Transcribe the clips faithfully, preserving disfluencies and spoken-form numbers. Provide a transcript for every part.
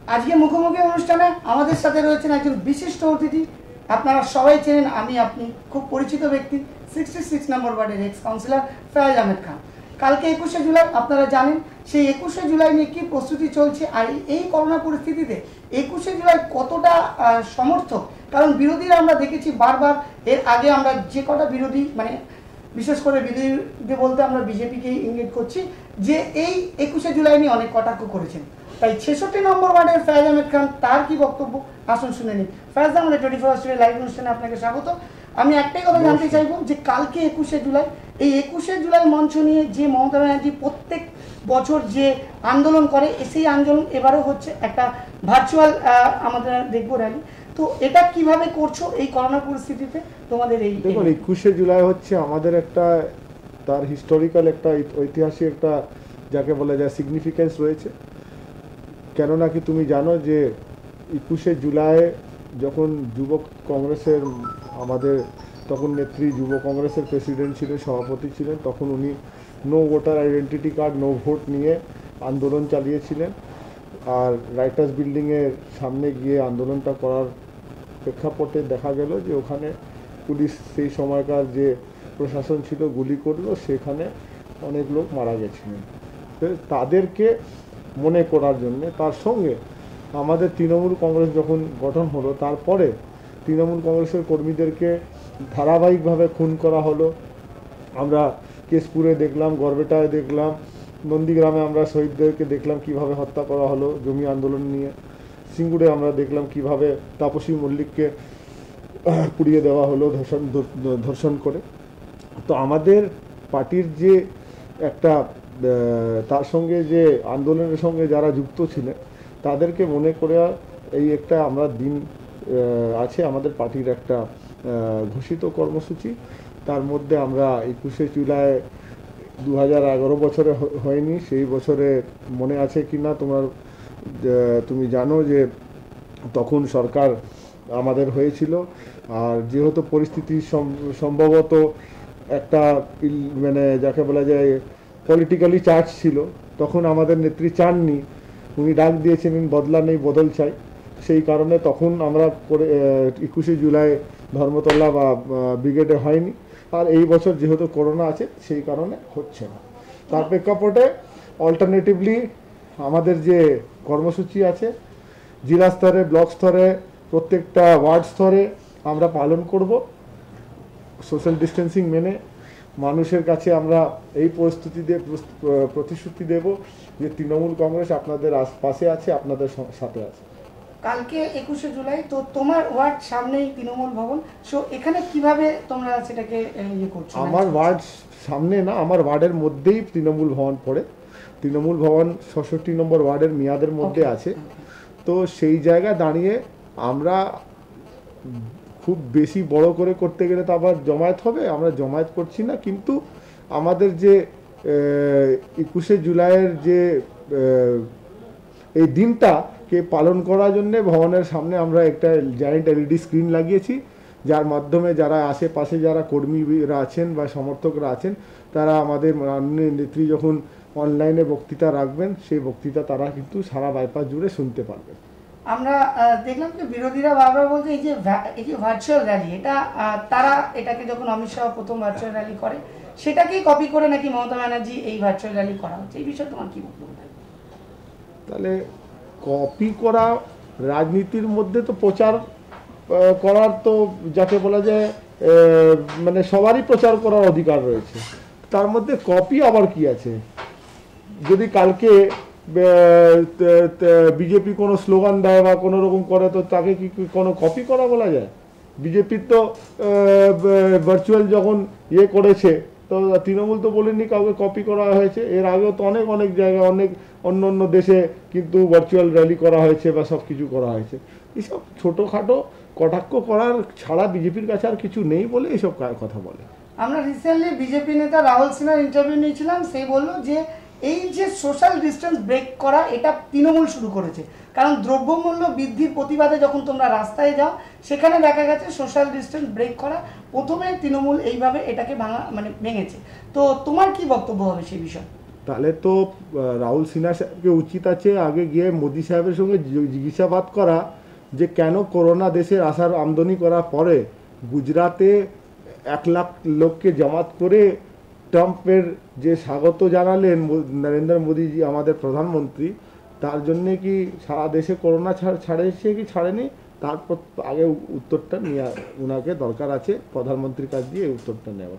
আজকে মুখোমুখি অনুষ্ঠানে আমাদের সাথে রয়েছেন একজন বিশিষ্ট অতিথি। আপনারা সবাই চেনেন, আমি আপনি খুব পরিচিত ব্যক্তি, সিক্সটি সিক্স নম্বর ওয়ার্ডের এক্স কাউন্সিলর ফয়াজ আহমেদ খান। কালকে একুশে জুলাই আপনারা জানেন, সেই একুশে জুলাই নিয়ে কী প্রস্তুতি চলছে, আর এই করোনা পরিস্থিতিতে একুশে জুলাই কতটা সমর্থক। কারণ বিরোধীরা আমরা দেখেছি বারবার, এর আগে আমরা যে কটা বিরোধী মানে বিশেষ করে বিরোধী বলতে আমরা বিজেপিকেই ইঙ্গিত করছি যে এই একুশে জুলাই নিয়ে অনেক কটাক্ষ করেছেন। তাই ছেষট্টি নম্বর ওয়ার্ডের ফয়াজ আহমেদ খান তার কি বক্তব্য আসুন শুনে নিন। ফয়াজ আমাদের টোয়েন্টি ফার্স্ট লাইভ অনুষ্ঠানে আপনাকে স্বাগত। আমি একটাই কথা জানতে চাইবো যে কালকে একুশে জুলাই, এই একুশে জুলাই মঞ্চ নিয়ে যে মমতা ব্যানার্জি প্রত্যেক বছর যে আন্দোলন করে, সেই আন্দোলন এবারও হচ্ছে একটা ভার্চুয়াল আমাদের দেখবো র্যালি। তো এটা কিভাবে করছো এই করোনা পরিস্থিতিতে তোমাদের? এই দেখুন, একুশে জুলাই হচ্ছে আমাদের একটা তার হিস্টোরিক্যাল একটা ঐতিহাসিক একটা যাকে বলা যায় সিগনিফিকেন্স রয়েছে। কেননা কি তুমি জানো যে একুশে জুলাই যখন যুবক কংগ্রেসের আমাদের তখন নেত্রী যুব কংগ্রেসের প্রেসিডেন্ট ছিলেন, সভাপতি ছিলেন, তখন উনি no voter identity card no vote নিয়ে আন্দোলন চালিয়েছিলেন। আর রাইটার্স বিল্ডিংয়ের সামনে গিয়ে আন্দোলনটা করার প্রেক্ষাপটে দেখা গেল যে ওখানে পুলিশ সেই সময়কার যে প্রশাসন ছিল গুলি করলো, সেখানে অনেক লোক মারা গেছিলেন। তাদেরকে মনে করার জন্যে তার সঙ্গে আমাদের তৃণমূল কংগ্রেস যখন গঠন হলো, তারপরে তৃণমূল কংগ্রেসের কর্মীদেরকে ধারাবাহিকভাবে খুন করা হলো। আমরা কেশপুরে দেখলাম, গড়বেটায় দেখলাম, নন্দীগ্রামে আমরা শহীদদেরকে দেখলাম কিভাবে হত্যা করা হলো জমি আন্দোলন নিয়ে। সিঙ্গুরে আমরা দেখলাম কিভাবে তাপসী মল্লিককে পুড়িয়ে দেওয়া হলো ধর্ষণ ধর্ষণ করে। তো আমাদের পার্টির যে একটা তার সঙ্গে যে আন্দোলনের সঙ্গে যারা যুক্ত ছিলেন তাদেরকে মনে করে এই একটা আমরা দিন আছে আমাদের পার্টির একটা ঘোষিত কর্মসূচি। তার মধ্যে আমরা একুশে জুলাই দু হাজার এগারো বছরে হয়নি, সেই বছরে মনে আছে কি না তোমার, তুমি জানো যে তখন সরকার আমাদের হয়েছিল। আর যেহেতু পরিস্থিতি সম্ভবত একটা মানে যাকে বলা যায় পলিটিক্যালি চার্জ ছিল, তখন আমাদের নেত্রী চাননি, উনি ডাক দিয়েছিলেন বদলা নেই বদল চাই। সেই কারণে তখন আমরা করে একুশে জুলাই ধর্মতলা বা ব্রিগেডে হয়নি। আর এই বছর যেহেতু করোনা আছে সেই কারণে হচ্ছে না। তার প্রেক্ষাপটে অল্টারনেটিভলি আমাদের যে কর্মসূচি আছে জেলা স্তরে, ব্লক স্তরে, প্রত্যেকটা ওয়ার্ড স্তরে আমরা পালন করব সোশ্যাল ডিস্টেন্সিং মেনে। মানুষের কাছে আমরা এই পরিস্থিতি দিয়ে প্রতিশ্রুতি দেব যে তৃণমূল কংগ্রেস আপনাদের পাশে আছে, আপনাদের সাথে আছে। কালকে একুশে জুলাই, তো তোমার ওয়ার্ড সামনেই তৃণমূল ভবন, সো এখানে কিভাবে তোমরা সেটাকে ইয়ে করছো? আমার ওয়ার্ড সামনে না, আমার ওয়ার্ডের মধ্যেই তৃণমূল ভবন পড়ে। তৃণমূল ভবন ষষ্ঠী নম্বর ওয়ার্ডের মেয়াদের মধ্যে আছে। তো সেই জায়গায় দাঁড়িয়ে আমরা খুব বেশি বড় করে করতে গেলে তো আবার জমায়েত হবে, আমরা জমায়েত করছি না। কিন্তু আমাদের যে একুশে জুলাইয়ের যে এই দিনটাকে পালন করার জন্য ভবনের সামনে আমরা একটা জায়েন্ট এলইডি স্ক্রিন লাগিয়েছি, যার মাধ্যমে যারা আশেপাশে যারা কর্মীরা আছেন বা সমর্থকরা আছেন তারা আমাদের মাননীয় নেত্রী যখন অনলাইনে বক্তৃতা রাখবেন সেই বক্তৃতা তারা কিন্তু সারা বাইপাস জুড়ে শুনতে পারবেন। আমরা দেখলাম যে বিরোধীরা বারবার বলছে এই যে এই যে ভার্চুয়াল র্যালি, এটা তারা এটাকে যখন অমিত শাহ প্রথম ভার্চুয়াল র্যালি করে সেটাকেই কপি করে নাকি মমতা ব্যানার্জি এই ভার্চুয়াল র্যালি করা হচ্ছে, এই বিষয়ে তোমার কি বক্তব্য? তাহলে কপি করা রাজনীতির মধ্যে তো প্রচার করার তো যাকে বলা যায় মানে সবারই প্রচার করার অধিকার রয়েছে, তার মধ্যে কপি আবার কি আছে? যদি কালকে বিজেপি কোনো স্লোগান দেয় বা কোনো রকম করে তো তাকে কি কোনো কপি করা বলা যায়? বিজেপির তো ভার্চুয়াল যখন ইয়ে করেছে তো তৃণমূল তো বলেনি কাউকে কপি করা হয়েছে। এর আগেও তো অনেক অনেক জায়গায় অনেক অন্য অন্য দেশে কিন্তু ভার্চুয়াল র্যালি করা হয়েছে বা সব কিছু করা হয়েছে। এইসব ছোটোখাটো কটাক্ষ করার ছাড়া বিজেপির কাছে আর কিছু নেই বলে এইসব কথা বলে। আমরা রিসেন্টলি বিজেপি নেতা রাহুল সিনহার ইন্টারভিউ নিয়েছিলাম, সে বললো যে এই যে সোশ্যাল ডিস্টেন্স ব্রেক করা এটা তৃণমূল শুরু করেছে। কারণ দ্রব্যমূল্য বৃদ্ধির প্রতিবাদে যখন তোমরা রাস্তায় যাও সেখানে দেখা গেছে সোশ্যাল ডিস্টেন্স ব্রেক করা প্রথমে তৃণমূল এইভাবে এটাকে ভাঙা মানে ভেঙেছে। তো তোমার কি বক্তব্য হবে সেই বিষয়ে? তাহলে তো রাহুল সিনহা সাহেবকে উচিত আছে আগে গিয়ে মোদি সাহেবের সঙ্গে জিজ্ঞাসাবাদ করা যে কেন করোনা দেশের আসার আমদানি করার পরে গুজরাতে এক লাখ লোককে জামাত করে ট্রাম্পের যে স্বাগত জানালেন নরেন্দ্র মোদীজি আমাদের প্রধানমন্ত্রী, তার জন্যে কি সারা দেশে করোনা ছাড়েছে কি ছাড়েনি, তারপর আগে উত্তরটা নিয়ে ওনাকে দরকার আছে প্রধানমন্ত্রীর কাছ দিয়ে উত্তরটা নেওয়া।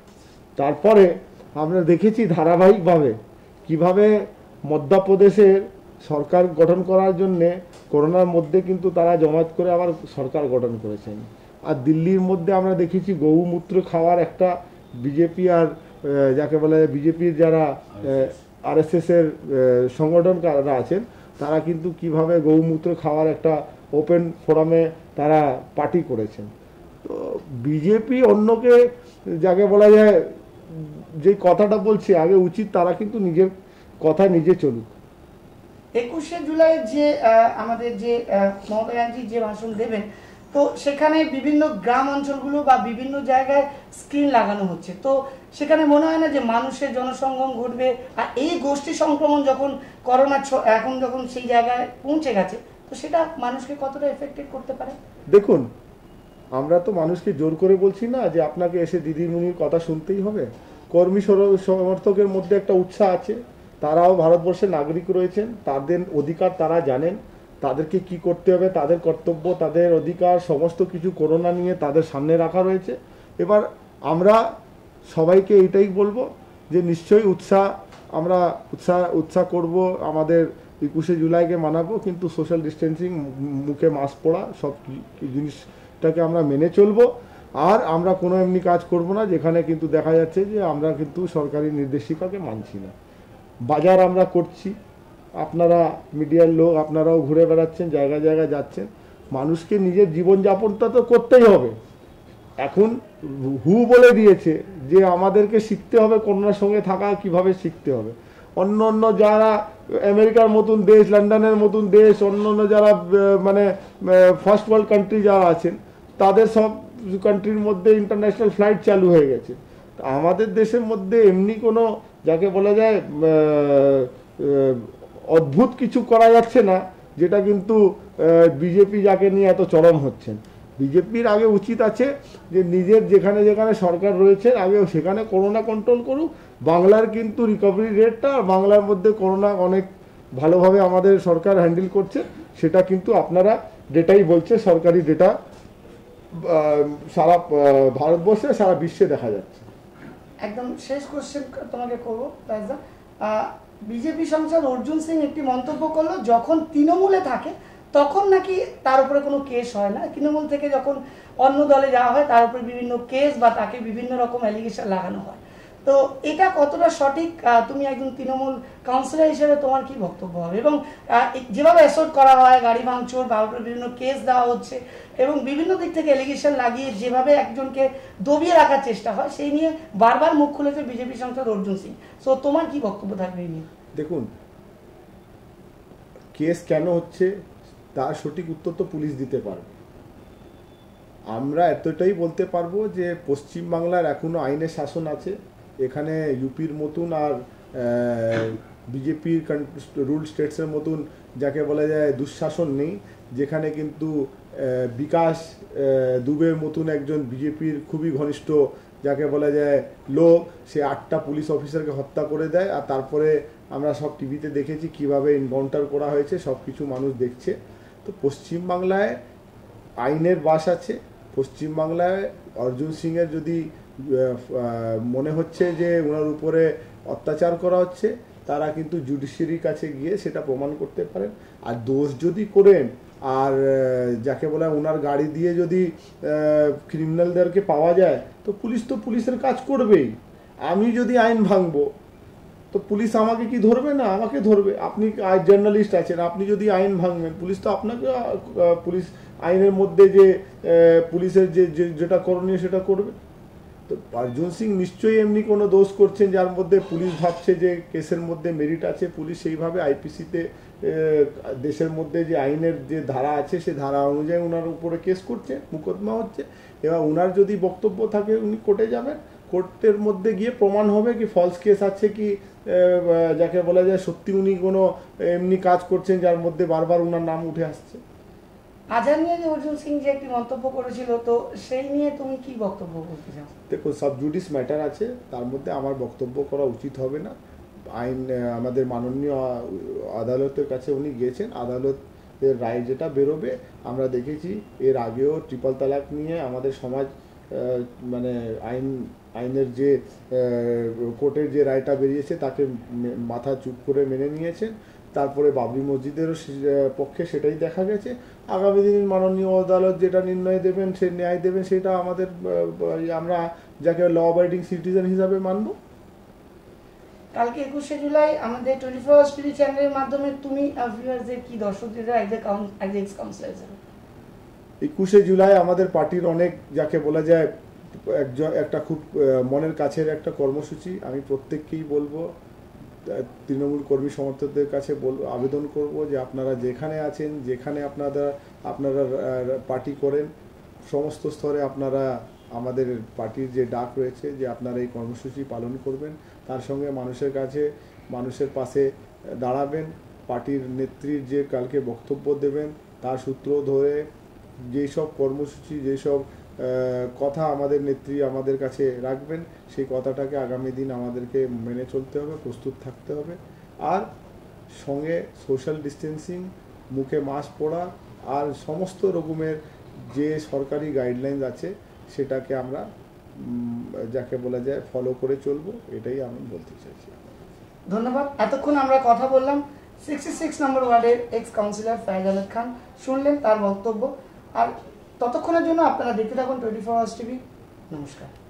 তারপরে আমরা দেখেছি ধারাবাহিকভাবে কিভাবে মধ্যপ্রদেশের সরকার গঠন করার জন্যে করোনার মধ্যে কিন্তু তারা জমায়েত করে আবার সরকার গঠন করেছেন। আর দিল্লির মধ্যে আমরা দেখেছি গৌমূত্র খাওয়ার একটা বিজেপি আর যাকে বলে বিজেপির যারা আরএসএসের সংগঠনকাররা আছেন তারা কিন্তু কিভাবে গৌমূত্র খাওয়ার একটা ওপেন ফোরামে তারা পার্টি করেছেন। তো বিজেপি অন্যকে যাকে বলা যায় যে কথাটা বলছে আগে উচিত তারা কিন্তু নিজের কথা নিজে চলুক। একুশে জুলাই যে আমাদের যে মমতা ব্যানার্জি যে ভাষণ দেবেন, তো সেখানে বিভিন্ন গ্রাম অঞ্চলগুলো বা বিভিন্ন জায়গায় স্ক্রিন লাগানো হচ্ছে, তো সেখানে মনে হয় না যে মানুষের জনসংগম ঘটবে? আর এই গোষ্ঠী সংক্রমণ যখন করোনা এখন যখন সেই জায়গায় পৌঁছে গেছে, তো সেটা মানুষকে কতটা এফেক্টেড করতে পারে? দেখুন, আমরা তো মানুষকে জোর করে বলছি না যে আপনাকে এসে দিদিমণির কথা শুনতেই হবে। কর্মী সমর্থকের মধ্যে একটা উৎসাহ আছে, তারাও ভারতবর্ষের নাগরিক রয়েছেন, তাদের অধিকার তারা জানেন, তাদেরকে কি করতে হবে, তাদের কর্তব্য, তাদের অধিকার সমস্ত কিছু করোনা নিয়ে তাদের সামনে রাখা রয়েছে। এবার আমরা সবাইকে এটাই বলবো যে নিশ্চয়ই উৎসাহ আমরা উৎসাহ উৎসাহ করব, আমাদের একুশে জুলাইকে মানাবো, কিন্তু সোশ্যাল ডিস্টেন্সিং, মুখে মাস্ক পরা, সব জিনিসটাকে আমরা মেনে চলবো। আর আমরা কোনো এমনি কাজ করব না যেখানে কিন্তু দেখা যাচ্ছে যে আমরা কিন্তু সরকারি নির্দেশিকাকে মানছি না। বাজার আমরা করছি, আপনারা মিডিয়ার লোক আপনারাও ঘুরে বেড়াচ্ছেন, জায়গা জায়গায় যাচ্ছেন, মানুষকে নিজের জীবনযাপনটা তো করতেই হবে। এখন হু বলে দিয়েছে যে আমাদেরকে শিখতে হবে করোনার সঙ্গে থাকা কিভাবে শিখতে হবে। অন্য অন্য যারা আমেরিকার মতন দেশ, লন্ডনের মতন দেশ, অন্য অন্য যারা মানে ফার্স্ট ওয়ার্ল্ড কান্ট্রি যারা আছেন, তাদের সব কান্ট্রির মধ্যে ইন্টারন্যাশনাল ফ্লাইট চালু হয়ে গেছে। আমাদের দেশের মধ্যে এমনি কোনো যাকে বলা যায় অদ্ভুত কিছু করা যাচ্ছে না, যেটা কিন্তু বিজেপি যাকে নিয়ে এত চরম হচ্ছেন। বিজেপির আগে উচিত আছে যে নিজের যেখানে যেখানে সরকার রয়েছে আগে সেখানে করোনা কন্ট্রোল করুক। বাংলার কিন্তু রিকভারি রেটটা, বাংলার মধ্যে করোনা অনেক ভালোভাবে আমাদের সরকার হ্যান্ডেল করছে, সেটা কিন্তু আপনারা ডেটাই বলছে, সরকারি ডেটা সারা ভারতবর্ষে সারা বিশ্বে দেখা যাচ্ছে। একদম শেষ কোশ্চেন তোমাকে করবো, বিজেপি সাংসদ অর্জুন সিং একটি মন্তব্য করলো, যখন তৃণমূলে থাকে তখন নাকি তার উপরে কোনো কেস হয় না, তৃণমূল থেকে যখন অন্য দলে যাওয়া হয় তার উপরে বিভিন্ন কেস বা তাকে বিভিন্ন রকম অ্যালিগেশন লাগানো হয়। তো এটা কতটা সঠিক? তুমি একজন তৃণমূল কাউন্সিলর হিসেবে তোমার কি বক্তব্য হবে? এবং যেভাবে অ্যাসল্ট করা হয়, গাড়ি ভাঙচুর বা বিভিন্ন কেস দেওয়া হচ্ছে এবং বিভিন্ন দিক থেকে অ্যালিগেশন লাগিয়ে যেভাবে একজনকে দবিয়ে রাখার চেষ্টা হয়, সেই নিয়ে বারবার মুখ খুলেছে বিজেপি সাংসদ অর্জুন সিং। সো তোমার কি বক্তব্য থাকবে এই নিয়ে? দেখুন, কেস কেন হচ্ছে তার সঠিক উত্তর তো পুলিশ দিতে পারবে। আমরা এতটাই বলতে পারবো যে পশ্চিমবাংলার এখনো আইনের শাসন আছে, এখানে ইউপির মতন আর বিজেপির রুল স্টেটসের মতন যাকে বলা যায় দুঃশাসন নেই, যেখানে কিন্তু বিকাশ দুবের মতন একজন বিজেপির খুবই ঘনিষ্ঠ যাকে বলা যায় লোক, সে আটটা পুলিশ অফিসারকে হত্যা করে দেয়। আর তারপরে আমরা সব টিভিতে দেখেছি কিভাবে এনকাউন্টার করা হয়েছে, সব কিছু মানুষ দেখছে। তো পশ্চিমবাংলায় আইনের বাস আছে। পশ্চিমবাংলায় অর্জুন সিংয়ের যদি মনে হচ্ছে যে ওনার উপরে অত্যাচার করা হচ্ছে, তারা কিন্তু জুডিশিয়ারির কাছে গিয়ে সেটা প্রমাণ করতে পারেন। আর দোষ যদি করেন আর যাকে বলা ওনার গাড়ি দিয়ে যদি ক্রিমিনালদেরকে পাওয়া যায়, তো পুলিশ তো পুলিশের কাজ করবেই। আমি যদি আইন ভাঙবো তো পুলিশ আমাকে কি ধরবে না? আমাকে ধরবে। আপনি জার্নালিস্ট আছেন, আপনি যদি আইন ভাঙবেন, পুলিশ তো আপনাকে পুলিশ আইনের মধ্যে যে পুলিশের যে যেটা করণীয় সেটা করবে। তো অর্জুন সিং নিশ্চয়ই এমনি কোনো দোষ করছেন যার মধ্যে পুলিশ ভাবছে যে কেসের মধ্যে মেরিট আছে। পুলিশ সেইভাবে আইপিসিতে দেশের মধ্যে যে আইনের যে ধারা আছে সে ধারা অনুযায়ী ওনার উপরে কেস করছে, মোকদ্দমা হচ্ছে। এবার ওনার যদি বক্তব্য থাকে উনি কোর্টে যাবেন, কোর্টের মধ্যে গিয়ে প্রমাণ হবে কি ফলস কেস আছে কি যাকে বলা যায় সত্যি উনি কোনো এমনি কাজ করছেন যার মধ্যে বারবার ওনার নাম উঠে আসছে। আজহার নিয়ে যে অর্জুন সিং যে একটি মন্তব্য করেছিল, তো সেই নিয়ে তুমি কি বক্তব্য বলতে চাও? দেখো, সাবজুডিস ম্যাটার আছে, তার মধ্যে আমার বক্তব্য করা উচিত হবে না। আইন আমাদের মাননীয় আদালতের কাছে উনি গিয়েছেন, আদালতের রায় যেটা বেরোবে। আমরা দেখেছি এর আগেও ট্রিপল তালাক নিয়ে আমাদের সমাজ মানে আইন আইনের যে কোর্টের যে রায়টা বেরিয়েছে তাকে মাথা চুপ করে মেনে নিয়েছেন। তারপরে বাবরি মসজিদেরও পক্ষে সেটাই দেখা গেছে। আগামী দিন মাননীয় আদালত যেটা নির্ণয় দেবেন, সে ন্যায় দেবেন, সেটা আমাদের আমরা যাকে ল অ্যাবাইডিং সিটিজেন হিসাবে মানব। কালকে একুশে জুলাই আমাদের টোয়েন্টি ফোর আওয়ার্স টিভি চ্যানেলের মাধ্যমে তুমি ভিউয়ারদের কি দর্শকদের এক্স কাউন্সিলর হিসেবে? একুশে জুলাই আমাদের পার্টির অনেক যাকে বলা যায় একজন একটা খুব মনের কাছের একটা কর্মসূচি। আমি প্রত্যেককেই বলবো, তৃণমূল কর্মী সমর্থকদের কাছে বল আবেদন করব যে আপনারা যেখানে আছেন, যেখানে আপনারা আপনারা পার্টি করেন, সমস্ত স্তরে আপনারা আমাদের পার্টির যে ডাক রয়েছে যে আপনারা এই কর্মসূচি পালন করবেন, তার সঙ্গে মানুষের কাছে মানুষের পাশে দাঁড়াবেন। পার্টির নেত্রীর যে কালকে বক্তব্য দেবেন তার সূত্র ধরে যেসব কর্মসূচি, যেসব কথা আমাদের নেত্রী আমাদের কাছে রাখবেন, সেই কথাটাকে আগামী দিন আমাদেরকে মেনে চলতে হবে, প্রস্তুত থাকতে হবে। আর সঙ্গে সোশ্যাল ডিস্টেন্সিং, মুখে মাস্ক পরা আর সমস্ত রকমের যে সরকারি গাইডলাইন আছে সেটাকে আমরা যাকে বলা যায় ফলো করে চলবো, এটাই আমি বলতে চাইছি। ধন্যবাদ। এতক্ষণ আমরা কথা বললাম সিক্সটি সিক্স নম্বর ওয়ার্ডের এক্স কাউন্সিলর ফায়াজ আহমেদ খান, শুনলেন তার বক্তব্য। আর ততক্ষণের জন্য আপনারা দেখতে থাকুন টোয়েন্টি ফোর আওয়ার্স টিভি। নমস্কার।